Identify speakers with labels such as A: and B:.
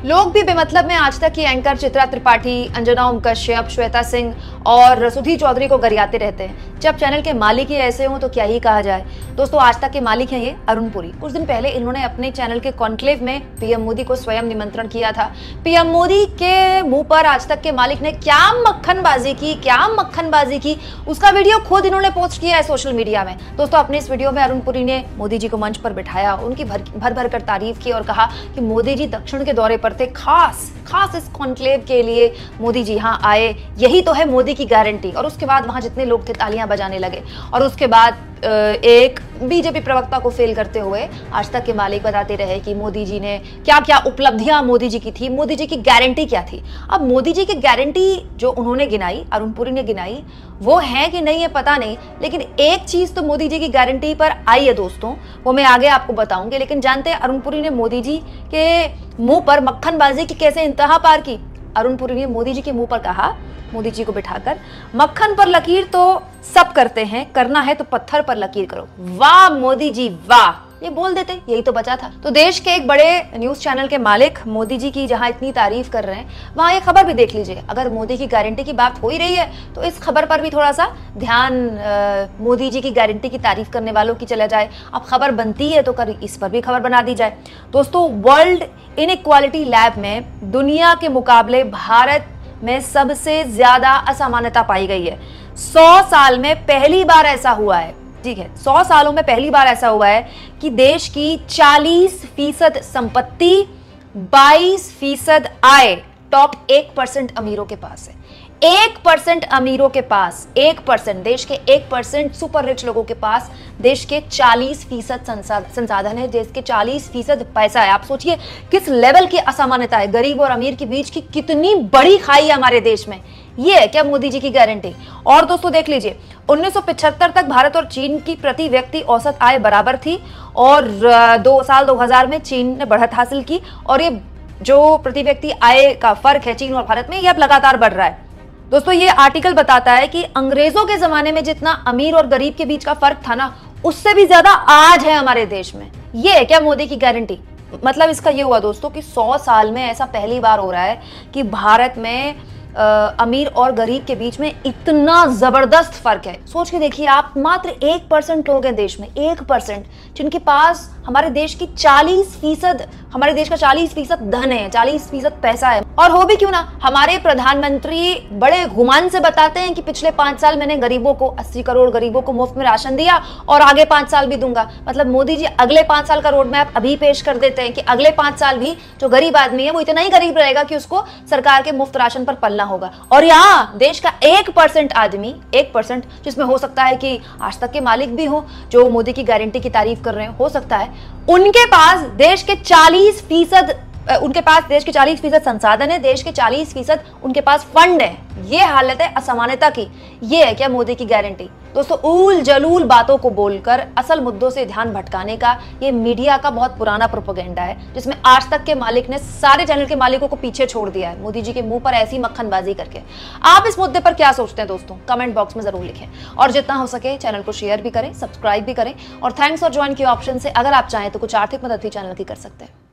A: लोग भी बेमतलब में आज तक की एंकर चित्रा त्रिपाठी, अंजना ओम कश्यप, श्वेता सिंह और सुधीर चौधरी को गरियाते रहते हैं। जब चैनल के मालिक ही ऐसे हों तो क्या ही कहा जाए। दोस्तों, आज तक के मालिक हैं ये अरुण पुरी। कुछ दिन पहले इन्होंने अपने चैनल के कॉन्क्लेव में पीएम मोदी को स्वयं निमंत्रण किया था। पीएम मोदी के मुंह पर आज तक के मालिक ने क्या मक्खनबाजी की, उसका वीडियो खुद इन्होंने पोस्ट किया है सोशल मीडिया में। दोस्तों, अपने इस वीडियो में अरुण पुरी ने मोदी जी को मंच पर बिठाया, उनकी भर कर तारीफ की और कहा कि मोदी जी दक्षिण के दौरे पर थे, खास इस कॉन्क्लेव के लिए मोदी जी यहाँ आए, यही तो है मोदी की गारंटी। और उसके बाद वहां जितने लोग थे तालियां बजाने लगे। और उसके बाद एक बीजेपी प्रवक्ता को फेल करते हुए आज तक के मालिक बताते रहे कि मोदी जी ने क्या क्या उपलब्धियां मोदी जी की थी, मोदी जी की गारंटी क्या थी। अब मोदी जी की गारंटी जो उन्होंने गिनाई, अरुण पुरी ने गिनाई, वो है कि नहीं है पता नहीं, लेकिन एक चीज तो मोदी जी की गारंटी पर आई है दोस्तों, वो मैं आगे आपको बताऊंगी। लेकिन जानते हैं अरुण पुरी ने मोदी जी के मुंह पर मक्खनबाजी की कैसे इंतहा पार की। अरुण पुरी ने मोदी जी के मुंह पर कहा, मोदी जी को बिठाकर, मक्खन पर लकीर तो सब करते हैं, करना है तो पत्थर पर लकीर करो। वाह मोदी जी वाह, ये बोल देते, यही तो बचा था। तो देश के एक बड़े न्यूज चैनल के मालिक मोदी जी की जहां इतनी तारीफ कर रहे हैं, वहां ये खबर भी देख लीजिए। अगर मोदी की गारंटी की बात हो ही रही है तो इस खबर पर भी थोड़ा सा ध्यान मोदी जी की गारंटी की तारीफ करने वालों की चला जाए। अब खबर बनती है तो इस पर भी खबर बना दी जाए। दोस्तों, वर्ल्ड इनइक्वालिटी लैब में दुनिया के मुकाबले भारत में सबसे ज्यादा असमानता पाई गई है। 100 साल में पहली बार ऐसा हुआ है, ठीक है, 100 सालों में पहली बार ऐसा हुआ है कि देश की 40% संपत्ति, 22% आय टॉप 1% अमीरों के पास है। 1% अमीरों के पास, 1%, देश के 1% सुपर रिच लोगों के पास देश के 40% संसाधन है, देश के 40% पैसा है। आप सोचिए किस लेवल की असमानता है, गरीब और अमीर के बीच की कितनी बड़ी खाई है हमारे देश में। ये है क्या मोदी जी की गारंटी। और दोस्तों देख लीजिए, 1975 तक भारत और चीन की प्रति व्यक्ति औसत आय बराबर थी और 2000 में चीन ने बढ़त हासिल की और ये जो प्रति व्यक्ति आय का फर्क है चीन और भारत में, ये अब लगातार बढ़ रहा है। दोस्तों, ये आर्टिकल बताता है कि अंग्रेजों के जमाने में जितना अमीर और गरीब के बीच का फर्क था ना, उससे भी ज्यादा आज है हमारे देश में। ये है क्या मोदी की गारंटी। मतलब इसका ये हुआ दोस्तों कि 100 साल में ऐसा पहली बार हो रहा है कि भारत में अमीर और गरीब के बीच में इतना जबरदस्त फर्क है। सोच के देखिए आप, मात्र 1% लोग हैं देश में, 1%, जिनके पास हमारे देश की 40%, हमारे देश का 40% धन है, 40% पैसा है। और हो भी क्यों ना, हमारे प्रधानमंत्री बड़े गुमान से बताते हैं कि पिछले 5 साल मैंने गरीबों को, 80 करोड़ गरीबों को मुफ्त में राशन दिया और आगे 5 साल भी दूंगा। मतलब मोदी जी अगले 5 साल का रोड मैप अभी पेश कर देते हैं कि अगले 5 साल भी जो गरीब आदमी है वो इतना ही गरीब रहेगा कि उसको सरकार के मुफ्त राशन पर पलना होगा। और यहाँ देश का 1% आदमी, 1%, जिसमें हो सकता है कि आज तक के मालिक भी हो जो मोदी की गारंटी की तारीफ कर रहे हो सकता है, उनके पास देश के 40%, उनके पास देश के 40% संसाधन है, देश के 40% उनके पास फंड है। ये हालत है असमानता की। ये है क्या मोदी की गारंटी। दोस्तों, ऊल जलूल बातों को बोलकर असल मुद्दों से ध्यान भटकाने का ये मीडिया का बहुत पुराना प्रोपेगेंडा है, जिसमें आज तक के मालिक ने सारे चैनल के मालिकों को पीछे छोड़ दिया है मोदी जी के मुंह पर ऐसी मक्खनबाजी करके। आप इस मुद्दे पर क्या सोचते हैं दोस्तों, कमेंट बॉक्स में जरूर लिखें। और जितना हो सके चैनल को शेयर भी करें, सब्सक्राइब भी करें। और थैंक्स फॉर ज्वाइन के ऑप्शन से अगर आप चाहें तो कुछ आर्थिक मदद भी चैनल की कर सकते हैं।